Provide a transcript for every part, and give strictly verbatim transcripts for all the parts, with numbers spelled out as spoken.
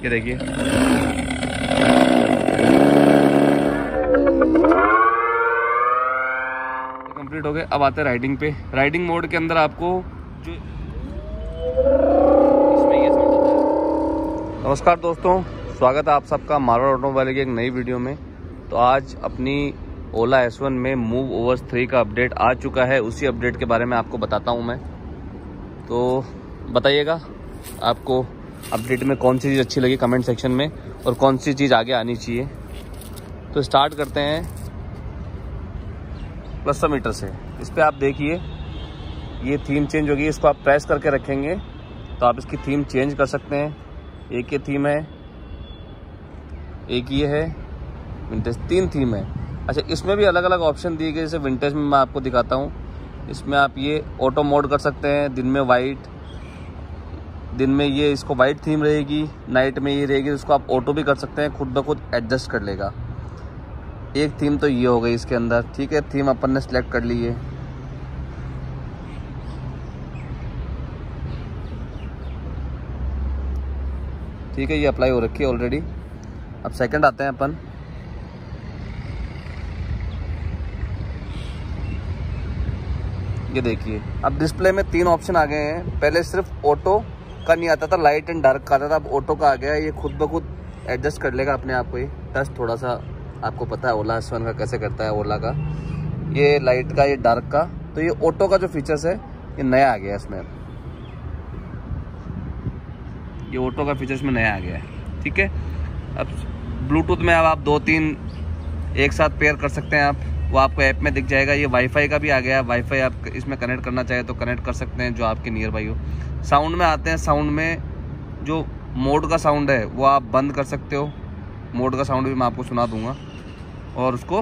ये देखिए कंप्लीट हो गए। अब आते हैं राइडिंग पे। राइडिंग मोड के अंदर आपको जो इसमें ये साउंड होता है। नमस्कार दोस्तों, स्वागत है आप सबका मारवाड़ ऑटोमोबाइल की एक नई वीडियो में। तो आज अपनी ओला एस वन में मूव ओवर्स थ्री का अपडेट आ चुका है। उसी अपडेट के बारे में आपको बताता हूं मैं। तो बताइएगा आपको अपडेट में कौन सी चीज़ अच्छी लगी कमेंट सेक्शन में, और कौन सी चीज़ आगे आनी चाहिए। तो स्टार्ट करते हैं प्लस मीटर से। इस पर आप देखिए ये थीम चेंज होगी। इसको आप प्रेस करके रखेंगे तो आप इसकी थीम चेंज कर सकते हैं। एक ये थीम है, एक ये है विंटेज, तीन थीम है। अच्छा, इसमें भी अलग अलग ऑप्शन दिए गए। जैसे विंटेज में मैं आपको दिखाता हूँ, इसमें आप ये ऑटो मोड कर सकते हैं। दिन में वाइट, दिन में ये इसको वाइट थीम रहेगी, नाइट में ये रहेगी। इसको आप ऑटो भी कर सकते हैं, खुद ब खुद एडजस्ट कर लेगा। एक थीम तो ये हो गई इसके अंदर, ठीक है। थीम अपन ने सिलेक्ट कर ली है। ठीक है, ये अप्लाई हो रखी है ऑलरेडी। अब सेकंड आते हैं अपन। ये देखिए अब डिस्प्ले में तीन ऑप्शन आ गए हैं। पहले सिर्फ ऑटो का नहीं आता था, लाइट एंड डार्क का आता था। अब ऑटो का आ गया है। ये खुद ब खुद एडजस्ट कर लेगा अपने आप को। ये टच थोड़ा सा आपको पता है ओला एस वन का कैसे करता है ओला का, ये लाइट का, ये डार्क का। तो ये ऑटो का जो फीचर्स है ये नया आ गया है इसमें। ये ऑटो का फीचर्स में नया आ गया है, ठीक है। अब ब्लूटूथ में अब आप दो तीन एक साथ पेयर कर सकते हैं आप, वो आपको ऐप में दिख जाएगा। ये वाईफाई का भी आ गया है। वाईफाई आप इसमें कनेक्ट करना चाहे तो कनेक्ट कर सकते हैं, जो आपके नियर बाई हो। साउंड में आते हैं। साउंड में जो मोड का साउंड है वो आप बंद कर सकते हो। मोड का साउंड भी मैं आपको सुना दूंगा, और उसको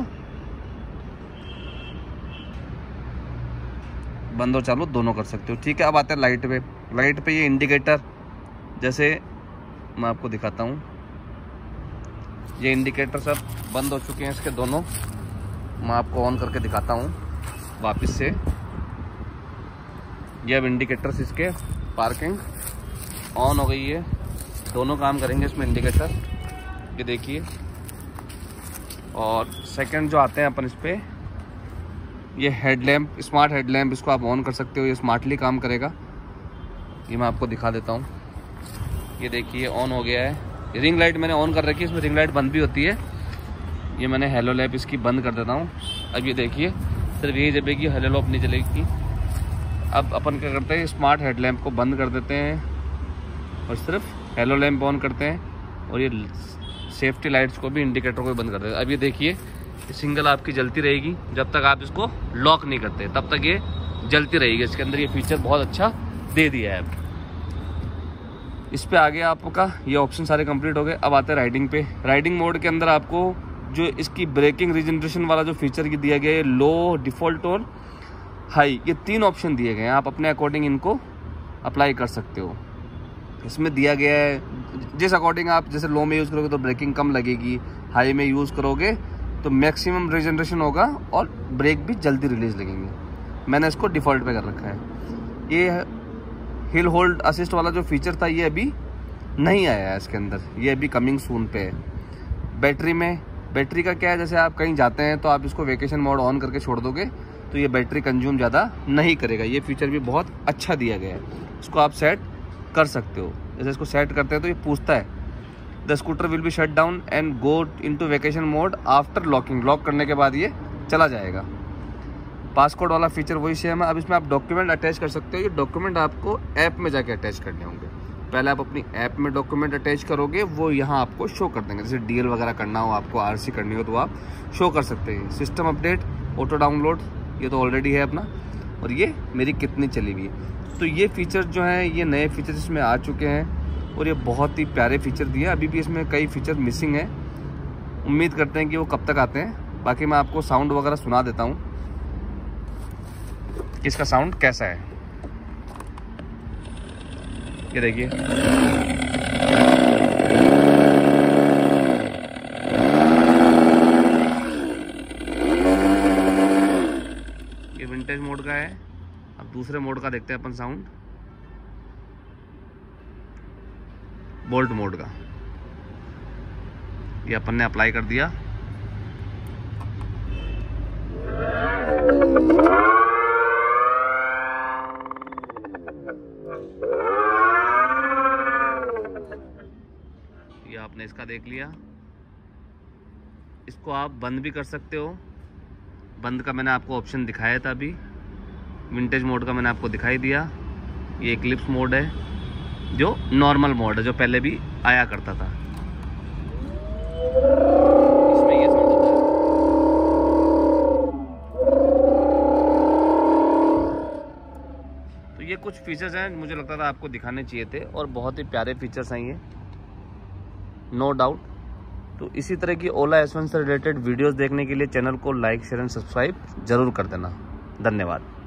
बंद और चालू दोनों कर सकते हो, ठीक है। अब आते हैं लाइट पे। लाइट पे ये इंडिकेटर, जैसे मैं आपको दिखाता हूँ, ये इंडिकेटर सब बंद हो चुके हैं इसके दोनों। मैं आपको ऑन करके दिखाता हूँ वापस से। ये अब इंडिकेटर्स इसके पार्किंग ऑन हो गई है। दोनों काम करेंगे इसमें इंडिकेटर, ये देखिए। और सेकंड जो आते हैं अपन इस पे, ये हेडलैम्प, स्मार्ट हेडलैम्प, इसको आप ऑन कर सकते हो। ये स्मार्टली काम करेगा। ये मैं आपको दिखा देता हूँ। ये देखिए ऑन हो गया है। रिंग लाइट मैंने ऑन कर रखी है, इसमें रिंग लाइट बंद भी होती है। ये मैंने हेलो लैम्प इसकी बंद कर देता हूँ। अब ये देखिए सिर्फ यही जलेगी, हेलो लैम्प नहीं जलेगी। अब अपन क्या करते हैं, स्मार्ट हेडलैम्प को बंद कर देते हैं और सिर्फ हेलो लैम्प ऑन करते हैं। और ये सेफ्टी लाइट्स को भी, इंडिकेटर को भी बंद कर देते हैं। अब ये देखिए सिंगल आपकी जलती रहेगी जब तक आप इसको लॉक नहीं करते, तब तक ये जलती रहेगी। इसके अंदर ये फीचर बहुत अच्छा दे दिया है। इस पे आगे आपका ये ऑप्शन सारे कंप्लीट हो गए। अब आते हैं राइडिंग पे। राइडिंग मोड के अंदर आपको जो इसकी ब्रेकिंग रिजनरेशन वाला जो फीचर दिया गया है, लो, डिफ़ॉल्ट और हाई, ये तीन ऑप्शन दिए गए हैं। आप अपने अकॉर्डिंग इनको अप्लाई कर सकते हो। इसमें दिया गया है जिस अकॉर्डिंग आप, जैसे लो में यूज़ करोगे तो ब्रेकिंग कम लगेगी, हाई में यूज़ करोगे तो मैक्सिमम रिजनरेशन होगा और ब्रेक भी जल्दी रिलीज लगेंगे। मैंने इसको डिफ़ॉल्ट पे कर रखा है। ये हिल होल्ड असिस्ट वाला जो फीचर था ये अभी नहीं आया है इसके अंदर, ये अभी कमिंग सून पे है। बैटरी में, बैटरी का क्या है, जैसे आप कहीं जाते हैं तो आप इसको वेकेशन मोड ऑन करके छोड़ दोगे तो ये बैटरी कंज्यूम ज़्यादा नहीं करेगा। ये फीचर भी बहुत अच्छा दिया गया है। इसको आप सेट कर सकते हो। जैसे इसको सेट करते हैं तो ये पूछता है the scooter will be shut down and go into vacation mode after locking. Lock करने के बाद ये चला जाएगा। पासकोड वाला फीचर वही सेम है। अब इसमें आप डॉक्यूमेंट अटैच कर सकते हो। ये डॉक्यूमेंट आपको ऐप में जाके अटैच करने होंगे। पहले आप अपनी ऐप में डॉक्यूमेंट अटैच करोगे, वो यहाँ आपको शो कर देंगे। जैसे डीएल वगैरह करना हो, आपको आरसी करनी हो, तो आप शो कर सकते हैं। सिस्टम अपडेट, ऑटो डाउनलोड, ये तो ऑलरेडी है अपना। और ये मेरी कितनी चली हुई है। तो ये फीचर जो हैं, ये नए फीचर इसमें आ चुके हैं और ये बहुत ही प्यारे फीचर दिए। अभी भी इसमें कई फीचर मिसिंग हैं। उम्मीद करते हैं कि वो कब तक आते हैं। बाकी मैं आपको साउंड वगैरह सुना देता हूँ, इसका साउंड कैसा है। ये देखिए ये विंटेज मोड का है। अब दूसरे मोड का देखते हैं अपन साउंड, बोल्ट मोड का। ये अपन ने अप्लाई कर दिया। ये आपने इसका देख लिया। इसको आप बंद भी कर सकते हो। बंद का मैंने आपको ऑप्शन दिखाया था अभी। विंटेज मोड का मैंने आपको दिखाई दिया। ये इक्लिप्स मोड है, जो नॉर्मल मोड है, जो पहले भी आया करता था। इसमें ये साउंड होता है। तो ये कुछ फीचर्स हैं, मुझे लगता था आपको दिखाने चाहिए थे, और बहुत ही प्यारे फीचर्स हैं ये, नो डाउट। तो इसी तरह की ओला एस वन से रिलेटेड वीडियोस देखने के लिए चैनल को लाइक शेयर एंड सब्सक्राइब जरूर कर देना। धन्यवाद।